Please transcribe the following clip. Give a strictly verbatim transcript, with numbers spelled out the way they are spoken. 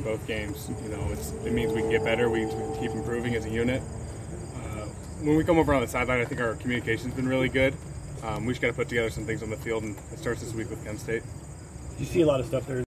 both games. You know, it's, it means we can get better. We, we can keep improving as a unit. Uh, when we come over on the sideline, I think our communication's been really good. Um, we just got to put together some things on the field, and it starts this week with Kent State. You see a lot of stuff there